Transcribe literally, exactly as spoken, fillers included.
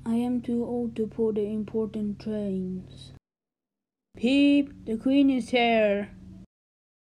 I am too old to pull the important trains. Peep, the Queen is here.